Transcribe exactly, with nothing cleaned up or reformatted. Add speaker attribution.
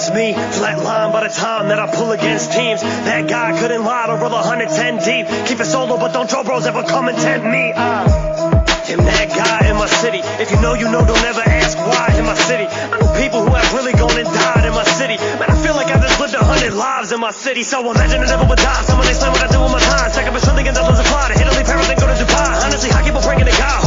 Speaker 1: It's me, flatline by the time that I pull against teams. That guy couldn't lie to roll one hundred ten deep. Keep it solo, but don't Joe Bros ever come and tempt me. Uh, am that guy in my city. If you know, you know, don't ever ask why in my city. I know people who have really gone and died in my city. Man, I feel like I just lived a hundred lives in my city. So imagine I never would die. Someone explain what I do with my time. Second for something and dollars apply to Italy, Paris, and go to Dubai. Honestly, I keep on bringing the God.